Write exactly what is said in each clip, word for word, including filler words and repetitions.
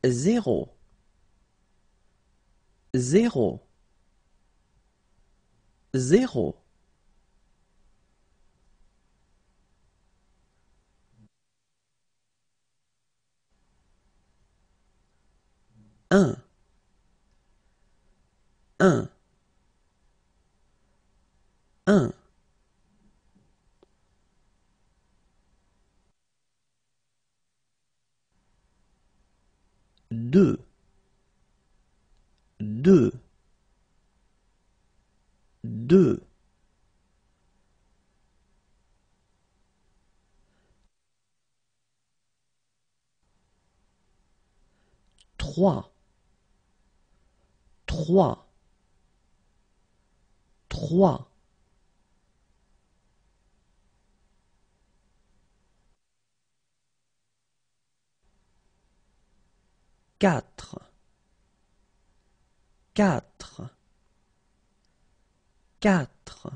zéro, zéro, zéro. Un, un, un. Deux, deux, deux. Trois, trois, trois. Quatre, quatre, quatre.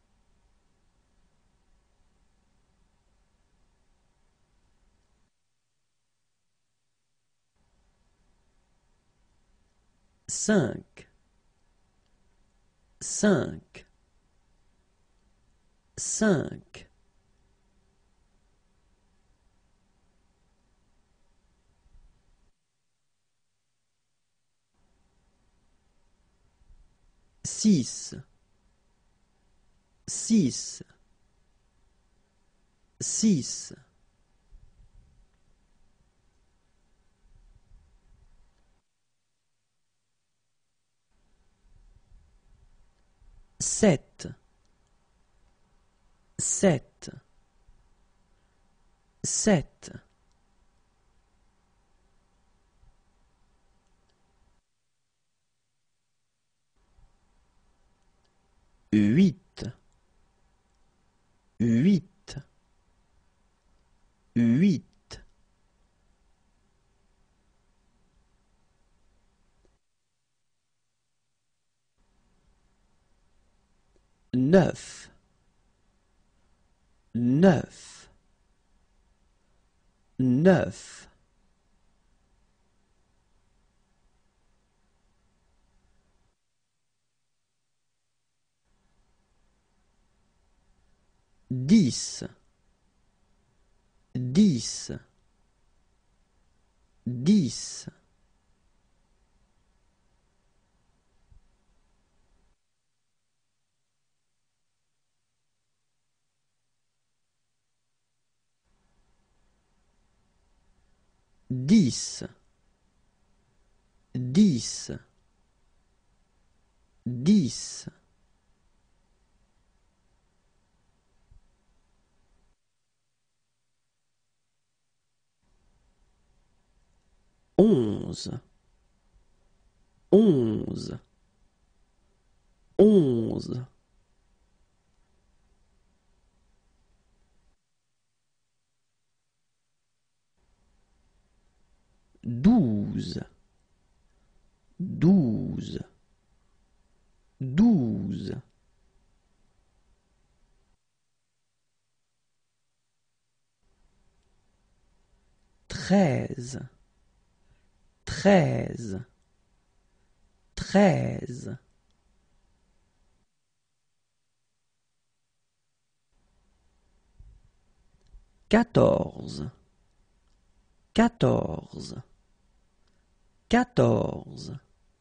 Cinq, cinq, cinq. Six, six, six. Sept, sept, sept. Huit, huit, huit. Neuf, neuf, neuf. Dix, dix, dix. Dix, dix, dix. Onze, onze, onze. Douze, douze, douze. Treize, treize, treize. Quatorze, quatorze, quatorze.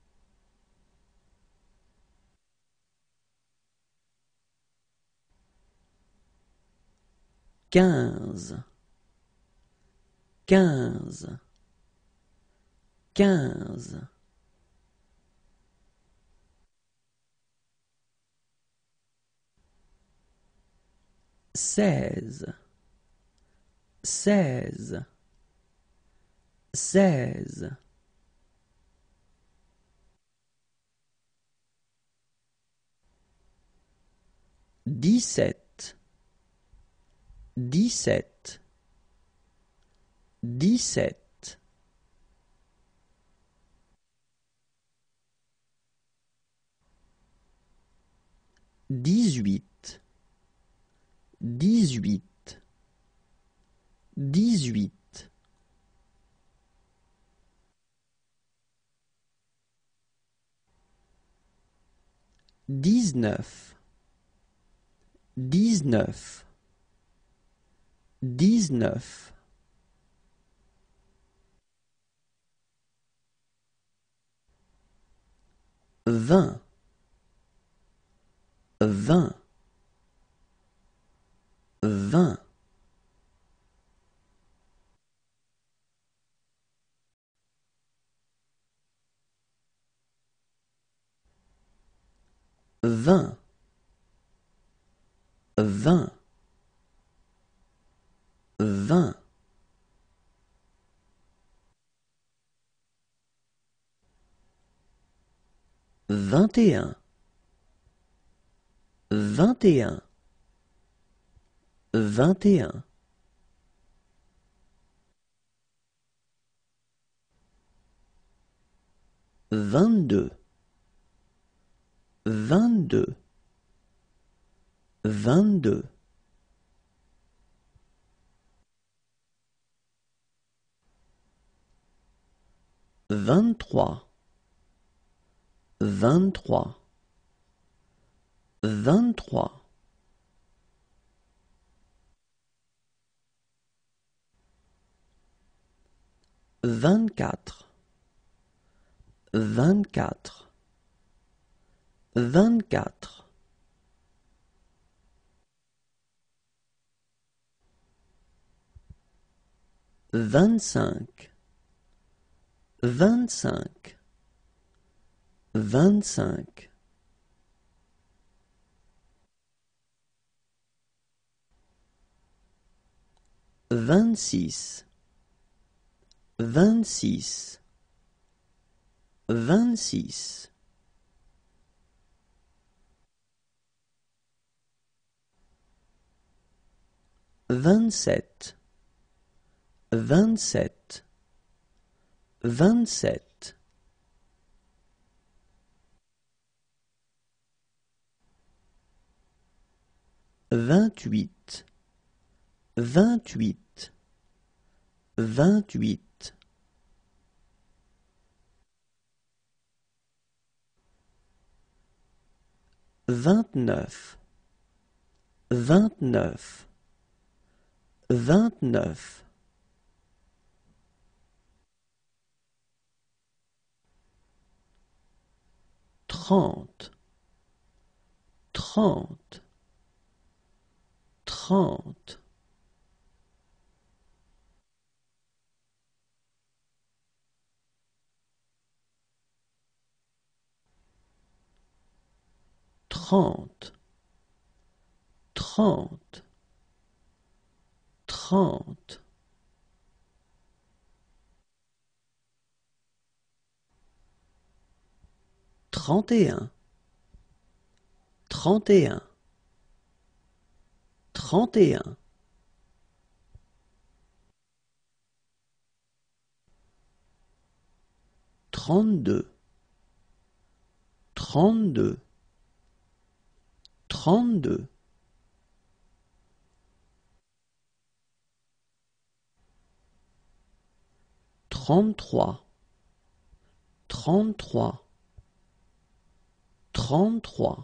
Quinze, quinze, quinze. Seize, seize, seize. Dix-sept, dix-sept, dix-sept. Dix-huit, dix-huit, dix-huit. dix-neuf, dix-neuf, dix-neuf, vingt, vingt, vingt, vingt, vingt, vingt, vingt et un, vingt et un, vingt et un, vingt-deux, vingt-deux, vingt-deux, vingt-trois, vingt-trois, vingt-trois, vingt-quatre, vingt-quatre, vingt-quatre, vingt-cinq, vingt-cinq, vingt-cinq, vingt-six, vingt-six, vingt-six, vingt-sept, vingt-sept, vingt-sept, vingt-huit, vingt-huit, vingt-huit, vingt-neuf, vingt-neuf, vingt-neuf, trente, trente, trente, trente, trente, trente, trente et un, trente et un, trente et un, trente-deux, trente-deux, trente-deux, trente-trois, trente-trois, trente-trois,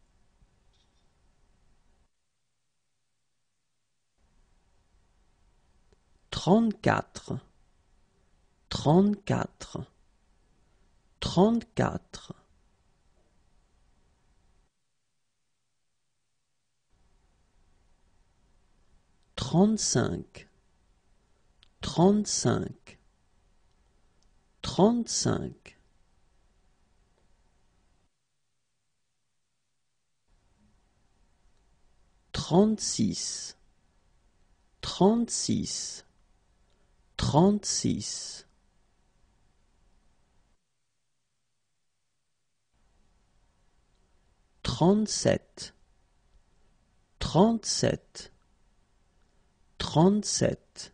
trente-quatre, trente-quatre, trente-quatre, trente-cinq, trente-cinq, trente-cinq, trente-six, trente-six, trente-six, trente-sept, trente-sept, trente-sept,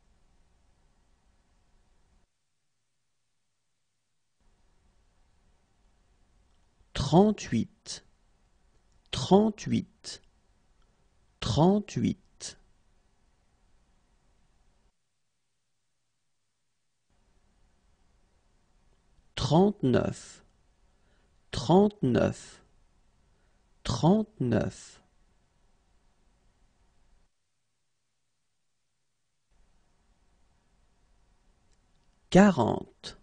trente-huit, trente-huit, trente-huit, trente-neuf, trente-neuf, trente-neuf, quarante,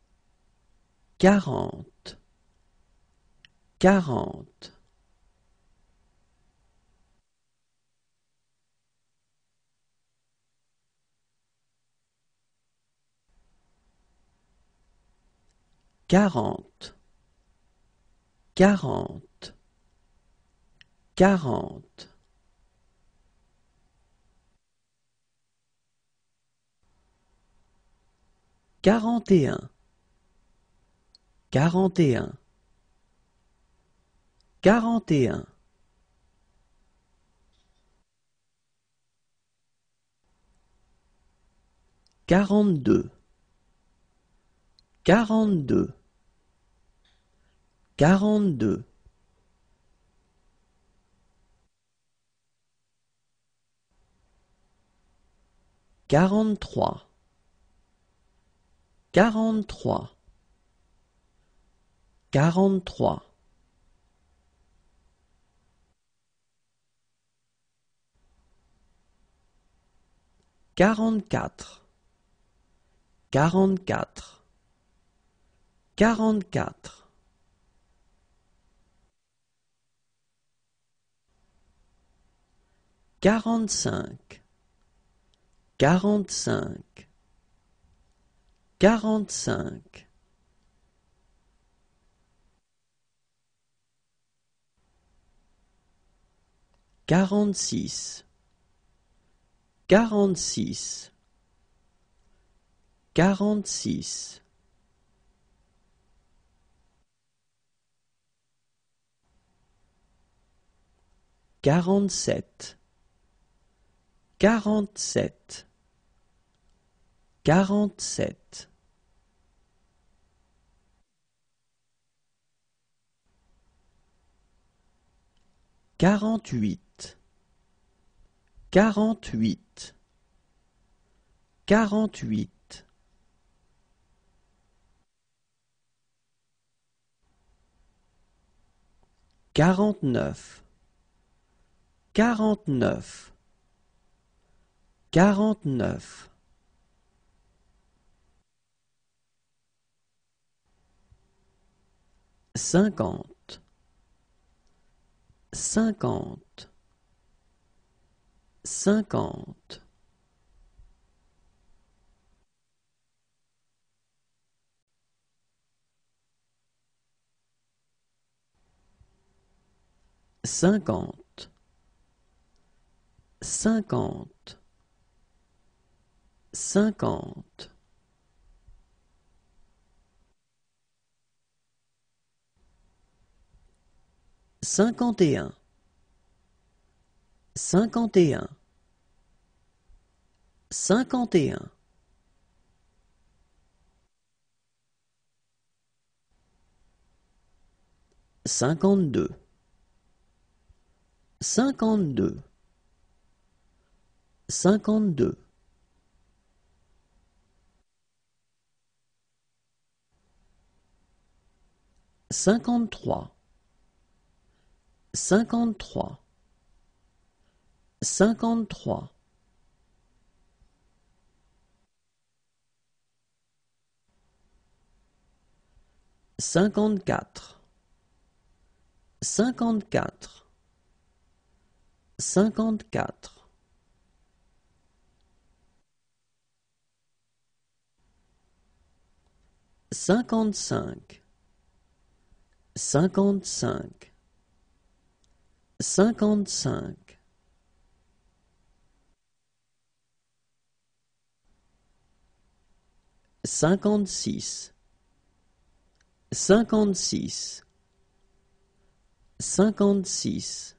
quarante, quarante, quarante, quarante, quarante, quarante et un, quarante et un, quarante et un, quarante-deux, quarante-deux, quarante-deux, quarante-trois, quarante-trois, quarante-trois, quarante-quatre, quarante-quatre, quarante-quatre, quarante-cinq, quarante-cinq, quarante-cinq, quarante-six, quarante-six, quarante-six, quarante-sept, quarante-sept, quarante-sept, quarante-huit, quarante-huit, quarante-huit, quarante-neuf, quarante-neuf, quarante-neuf, cinquante, cinquante, cinquante, cinquante, cinquante, cinquante, cinquante et un, cinquante et un, cinquante et un, cinquante-deux, cinquante-deux, cinquante-deux, cinquante-trois, cinquante-trois, cinquante-trois, cinquante-quatre, cinquante-quatre, cinquante-quatre, cinquante-cinq, cinquante-cinq, cinquante-cinq, cinquante-six, cinquante-six, cinquante-six,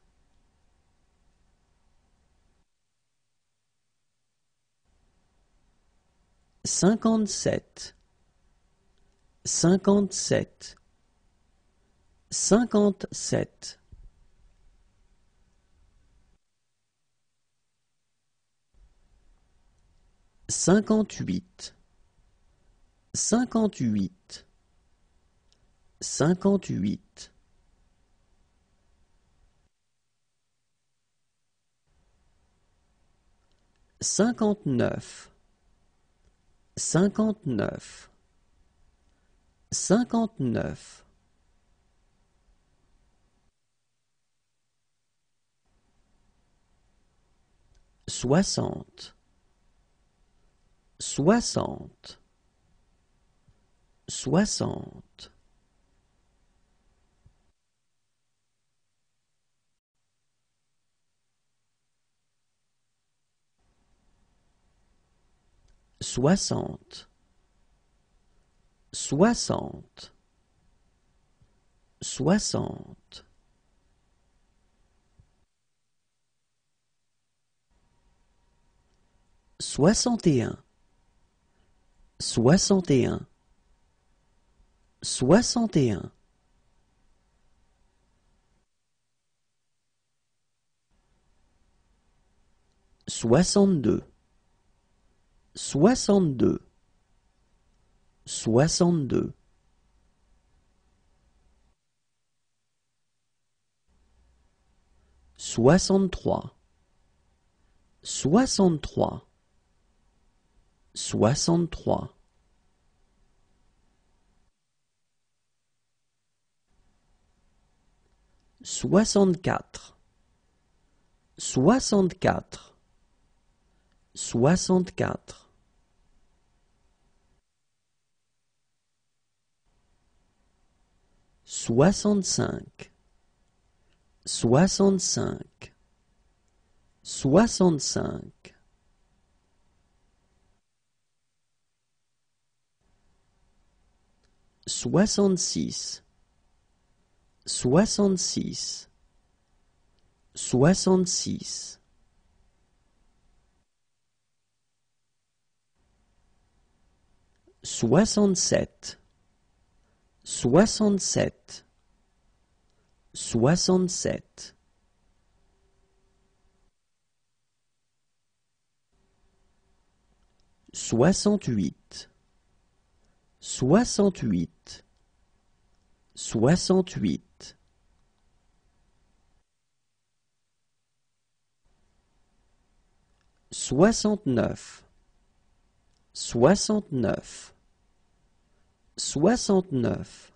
cinquante-sept, cinquante-sept, cinquante-sept, cinquante-huit, cinquante-huit, cinquante-huit, cinquante-neuf, cinquante-neuf, cinquante-neuf, soixante, soixante, soixante, soixante, soixante, soixante, soixante et un, soixante et un, soixante et un, soixante-deux, soixante-deux, soixante-deux, soixante-trois, soixante-trois, soixante-trois, soixante-quatre, soixante-quatre, soixante-quatre, soixante-cinq, soixante-cinq, soixante-cinq, soixante-six, soixante-six, soixante-six, soixante-sept, soixante-sept, soixante-sept, soixante-huit, soixante-huit, soixante-huit, soixante-neuf, soixante-neuf, soixante-neuf,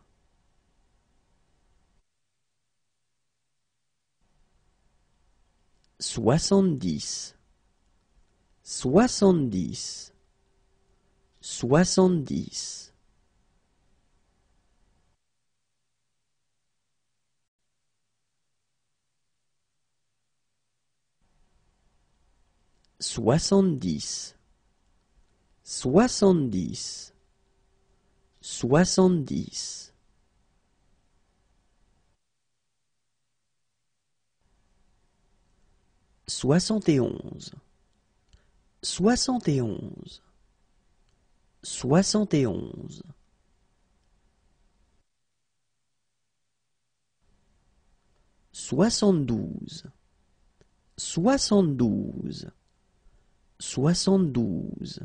soixante-dix, soixante-dix, soixante-dix, soixante-dix, soixante-dix, soixante-dix, soixante et onze, soixante et onze, soixante et onze, soixante-douze, soixante-douze, soixante-douze,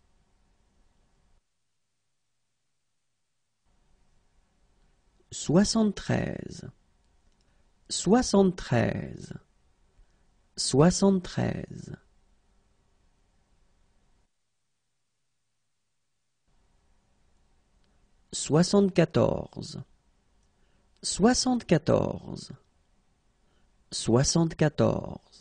soixante-treize, soixante-treize, soixante-treize, soixante-quatorze, soixante-quatorze, soixante-quatorze,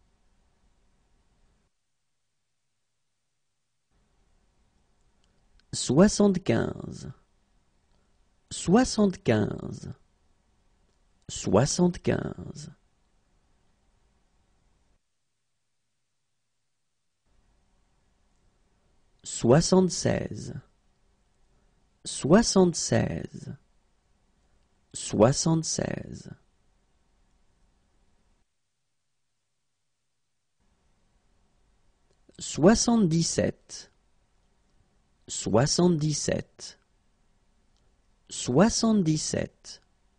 soixante-quinze, soixante-quinze, soixante-quinze, soixante-seize, soixante-seize, soixante-seize, soixante-dix-sept, soixante-dix-sept, soixante-dix-sept,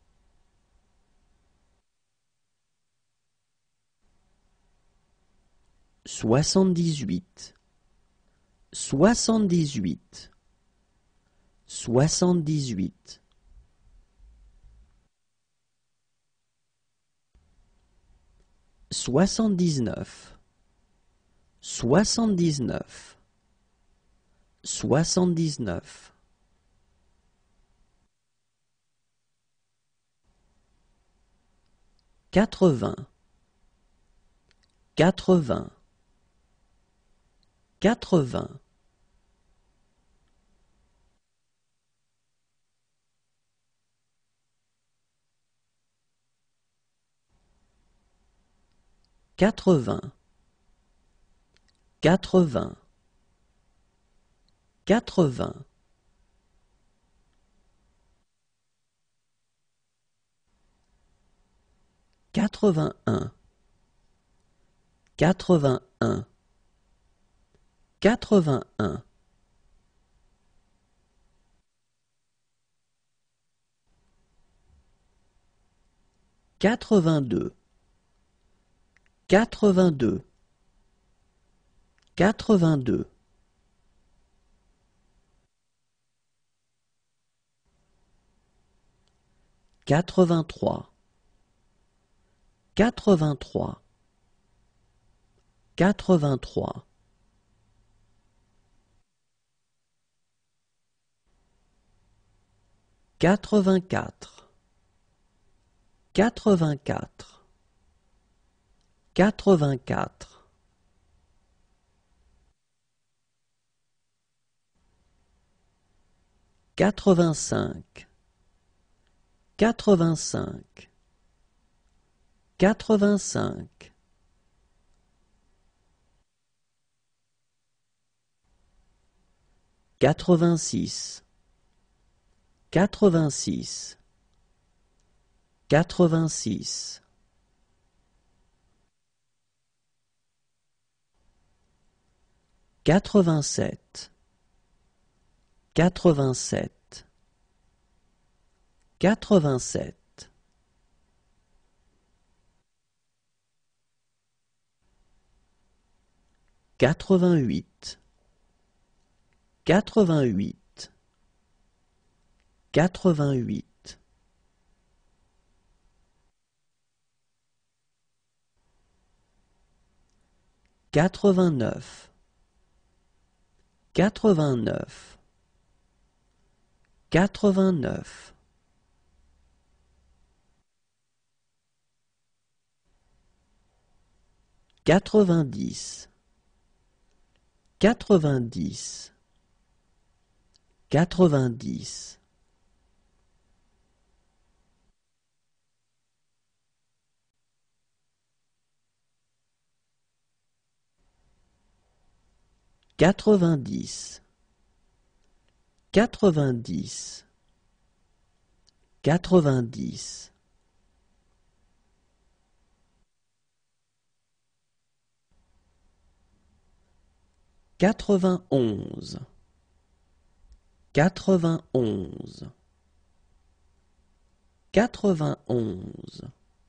soixante-dix-huit, soixante-dix-huit, soixante-dix-huit, soixante-dix-neuf, soixante-dix-neuf, soixante-dix-neuf, quatre-vingts, quatre-vingts, quatre-vingts, quatre-vingts, quatre-vingts, quatre-vingts, quatre-vingt-un, quatre-vingt-un, quatre-vingt-un, quatre-vingt-deux, quatre-vingt-deux, quatre-vingt-deux, quatre-vingt-trois, quatre-vingt-trois, quatre-vingt-trois, quatre-vingt-quatre, quatre-vingt-quatre, quatre-vingt-quatre, quatre-vingt-cinq, quatre-vingt-cinq, quatre-vingt-cinq, quatre-vingt-six, quatre-vingt-six, quatre-vingt-six, quatre-vingt-sept, quatre-vingt-sept, quatre-vingt-sept, quatre-vingt-huit, quatre-vingt-huit, quatre-vingt-huit, quatre-vingt-neuf, quatre-vingt-neuf, quatre-vingt-neuf, quatre-vingt-dix, quatre-vingt-dix, quatre-vingt-dix, quatre-vingt-dix, quatre-vingt-dix, quatre-vingt-dix, quatre-vingt-onze, quatre-vingt-onze, quatre-vingt-onze,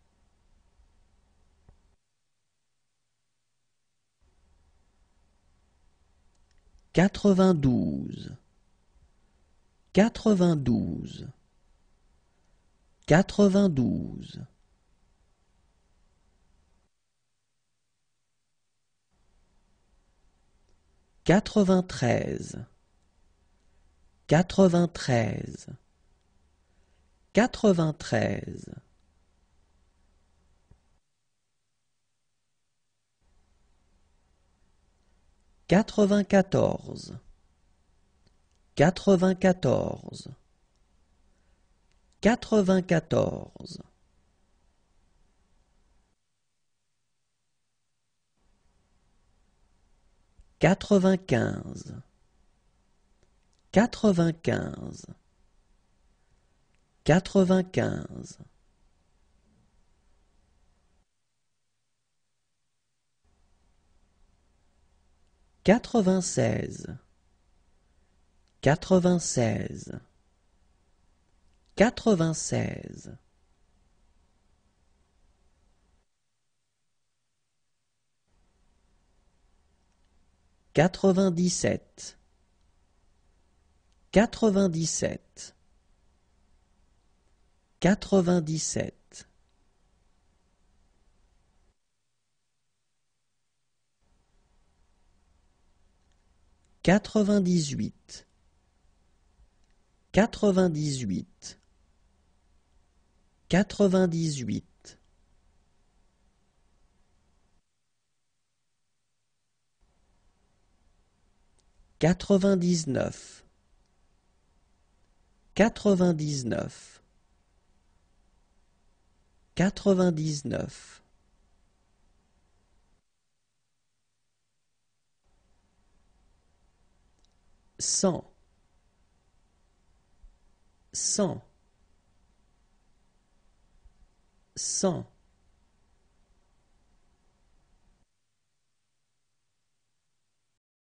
quatre-vingt-douze, quatre-vingt-douze, quatre-vingt-douze, quatre-vingt-treize, quatre-vingt-treize, quatre-vingt-treize, quatre-vingt-quatorze, quatre-vingt-quatorze, quatre-vingt-quatorze, quatre-vingt-quinze, quatre-vingt-quinze, quatre-vingt-quinze, quatre-vingt-seize, quatre-vingt-seize, quatre-vingt-seize, quatre-vingt-dix-sept, quatre-vingt-dix-sept, quatre-vingt-dix-sept, quatre-vingt-dix-huit, quatre-vingt-dix-huit, quatre-vingt-dix-huit, quatre-vingt-dix-neuf, quatre-vingt-dix-neuf, quatre-vingt-dix-neuf, cent, cent, cent.